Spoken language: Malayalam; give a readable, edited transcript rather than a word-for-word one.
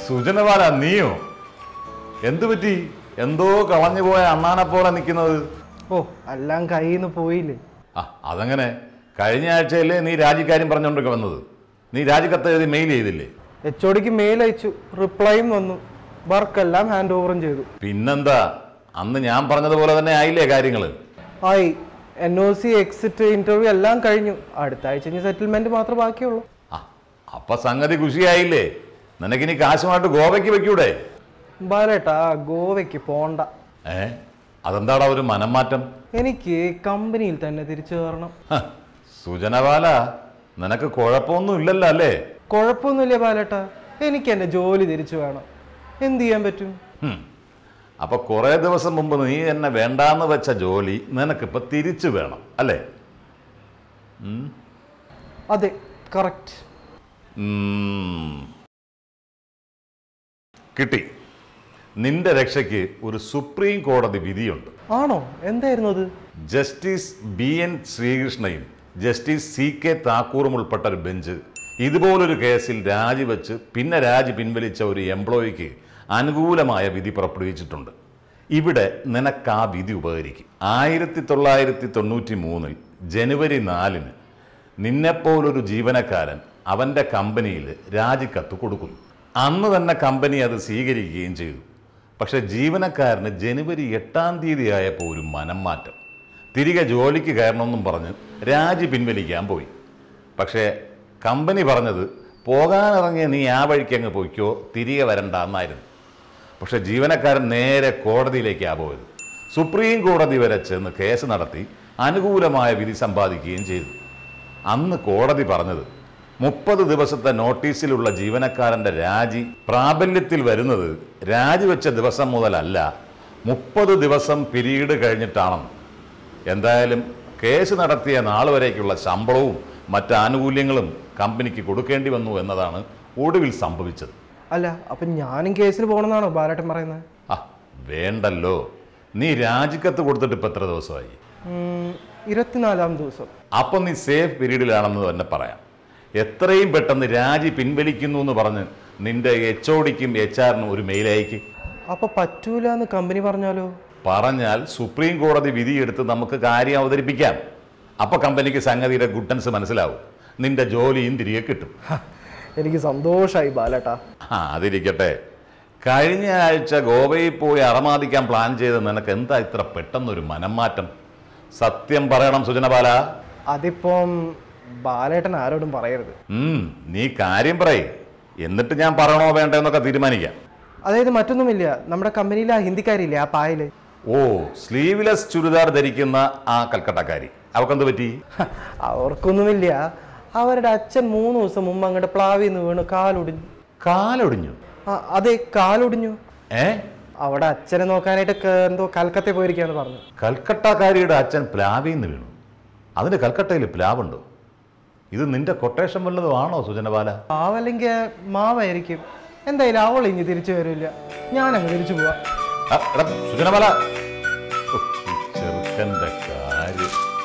സുജനവാല നീയോ? എന്തു പറ്റി? എന്തോ കളഞ്ഞു പോയ അണ്ണാനെ പോലെ നിൽക്കുന്നത്. ഓ, എല്ലാം കയ്യിൽ നിന്ന് പോയില്ലേ? അതങ്ങനെ. കഴിഞ്ഞ ആഴ്ചയല്ലേ നീ രാജിക്കാര്യം പറഞ്ഞുകൊണ്ടൊക്കെ വന്നത്? നീ രാജിക്കത്ത് എഴുതി മെയിൽ ചെയ്തില്ലേ? HODക്ക് മെയിൽ അയച്ചു, റിപ്ലൈയും വന്നു, വർക്കെല്ലാം ഹാൻഡ് ഓവറും ചെയ്തു. പിന്നെന്താ, അന്ന് ഞാൻ പറഞ്ഞതുപോലെ തന്നെ ആയില്ലേ കാര്യങ്ങള്? ആയി. NOC എക്സിറ്റ് ഇന്റർവ്യൂ എല്ലാം കഴിഞ്ഞു. അടുത്ത ആഴ്ച സെറ്റിൽമെന്റ് മാത്രമേ ബാക്കിയുള്ളൂ. അപ്പൊ സംഗതി ഖുഷിയായില്ലേ? നിനക്കിനി കാശുമായിട്ട് ഗോവയ്ക്ക് വെക്കൂടെ? ബാലേട്ടാ, ഗോവയ്ക്ക് പോണ്ട. അതെന്താടാ ഒരു മനം മാറ്റം? എനിക്ക് കമ്പനിയിൽ തന്നെ തിരിച്ചു കയറണം. സുജനവാല, നിനക്ക് കുഴപ്പമൊന്നും ഇല്ലല്ലോ അല്ലേ? കുഴപ്പമൊന്നുമില്ല ബാലേട്ടാ, എനിക്ക് എന്റെ ജോലി തിരിച്ചു വേണം. എന്ത് ചെയ്യാൻ പറ്റും? അപ്പൊ കുറെ ദിവസം മുമ്പ് നീ എന്നെ വേണ്ടാന്ന് വെച്ച ജോലി നിനക്കിപ്പോ തിരിച്ചു വേണം അല്ലേ? അതെ, കറക്റ്റ്. കിട്ടി. നിന്റെ രക്ഷയ്ക്ക് ഒരു സുപ്രീം കോടതി വിധിയുണ്ട്. ആണോ? എന്തായിരുന്നു അത്? ജസ്റ്റിസ് BN ശ്രീകൃഷ്ണയും ജസ്റ്റിസ് CK താക്കൂറും ഉൾപ്പെട്ട ഒരു ബെഞ്ച് ഇതുപോലൊരു കേസിൽ രാജിവെച്ച് പിന്നെ രാജി പിൻവലിച്ച ഒരു എംപ്ലോയിക്ക് അനുകൂലമായ വിധി പുറപ്പെടുവിച്ചിട്ടുണ്ട്. ഇവിടെ നിനക്ക് ആ വിധി ഉപകരിക്കും. 1993 ജനുവരി 4 നിന്നെപ്പോലൊരു ജീവനക്കാരൻ അവൻ്റെ കമ്പനിയിൽ രാജിക്കത്ത് കൊടുക്കുന്നു. അന്ന് തന്നെ കമ്പനി അത് സ്വീകരിക്കുകയും ചെയ്തു. പക്ഷെ ജീവനക്കാരന് ജനുവരി 8 ആയപ്പോൾ ഒരു മനം മാറ്റം. തിരികെ ജോലിക്ക് കയറണമെന്നും പറഞ്ഞ് രാജി പിൻവലിക്കാൻ പോയി. പക്ഷേ കമ്പനി പറഞ്ഞത് പോകാനിറങ്ങിയ നീ ആ വഴിക്ക് അങ്ങ് പോയിക്കോ, തിരികെ വരണ്ട എന്നായിരുന്നു. പക്ഷെ ജീവനക്കാരൻ നേരെ കോടതിയിലേക്കാണ് പോയത്. സുപ്രീം കോടതി വരെ ചെന്ന് കേസ് നടത്തി അനുകൂലമായ വിധി സമ്പാദിക്കുകയും ചെയ്തു. അന്ന് കോടതി പറഞ്ഞത് 30 ദിവസത്തെ നോട്ടീസിലുള്ള ജീവനക്കാരൻ്റെ രാജി പ്രാബല്യത്തിൽ വരുന്നത് രാജിവെച്ച ദിവസം മുതലല്ല, 30 ദിവസം പിരീഡ് കഴിഞ്ഞിട്ടാണെന്ന്. എന്തായാലും കേസ് നടത്തിയ നാൾ വരേക്കുള്ള ശമ്പളവും മറ്റ് ആനുകൂല്യങ്ങളും കമ്പനിക്ക് കൊടുക്കേണ്ടി വന്നു എന്നതാണ് ഒടുവിൽ സംഭവിച്ചത്. അല്ല, അപ്പൊ ഞാനും കേസിൽ പോകണമെന്നാണോ ബാലേട്ടൻ പറയുന്നത്? വേണ്ടല്ലോ. നീ രാജിക്കത്ത് കൊടുത്തിട്ട് ഇപ്പൊ എത്ര ദിവസമായി? 24-ാം ദിവസം. അപ്പൊ നീ സേഫ് പീരീഡിലാണെന്ന് തന്നെ പറയാം. എത്രയും പെട്ടെന്ന് രാജി പിൻവലിക്കുന്നു എന്ന് പറഞ്ഞ് നിന്റെ HODക്കും HR-നും ഒരു മെയിൽ അയക്ക്. അപ്പൊ പറ്റൂല എന്ന് കമ്പനി പറഞ്ഞാലോ? പറഞ്ഞാൽ സുപ്രീം കോടതി വിധിയെടുത്ത് നമുക്ക് കാര്യം അവതരിപ്പിക്കാം. അപ്പൊ കമ്പനിക്ക് സംഗതിയുടെ ഗുഡൻസ് മനസ്സിലാവും. നിന്റെ ജോലിയും തിരികെ കിട്ടും. എനിക്ക് സന്തോഷമായി ബാലേട്ടാ. അതിരിക്കട്ടെ. കഴിഞ്ഞ ആഴ്ച ഗോവയിൽ പോയി അറമാദിക്കാൻ പ്ലാൻ ചെയ്ത് നിനക്ക് എന്താ ഇത്ര പെട്ടെന്നൊരു മനം മാറ്റം? സത്യം പറയണം സുജനബാല. അതിപ്പം ബാലേട്ടൻ ആരോടും പറയരുത്. നീ കാര്യം പറയ്, എന്നിട്ട് ഞാൻ പറയണോ വേണ്ട എന്നൊക്കെ തീരുമാനിക്കാം. അതായത് മറ്റൊന്നുമില്ല, നമ്മുടെ കമ്പനിയിലെ ആ ഹിന്ദിക്കാരില്ലേ, ആ പായല്. ഓ, സ്ലീവ്ലെസ് ചുരിദാർ ധരിക്കുന്ന ആ കൽക്കട്ടക്കാരി, അവർക്കെന്ത് പറ്റി? അവർക്കൊന്നുമില്ല. അവരുടെ അച്ഛൻ 3 ദിവസം മുമ്പ് അങ്ങോട്ട് പ്ലാവിന്ന് വീണ് കാലൊടിഞ്ഞു. കാലൊടിഞ്ഞു? അതെ, കാലൊടിഞ്ഞു. അവിടെ അച്ഛനെ നോക്കാനായിട്ട് എന്തോ കൽക്കത്തയിൽ പോയിരിക്കാന്ന് പറഞ്ഞു. കൽക്കട്ടക്കാരിയുടെ അച്ഛൻ പ്ലാവിന്ന് വീണു? അതിന് കൽക്കട്ടയിൽ പ്ലാവുണ്ടോ? ഇത് നിന്റെ കൊട്ടേഷൻ വല്ലതും ആണോ സുജനബാല? മാവല്ലെങ്കിൽ മാവായിരിക്കും. എന്തായാലും അവൾ ഇനി തിരിച്ചു വരില്ല, ഞാനങ്ങ് തിരിച്ചു പോവാ. സുജനബാല, ചെറുക്കൻ്റെ കാര്യം.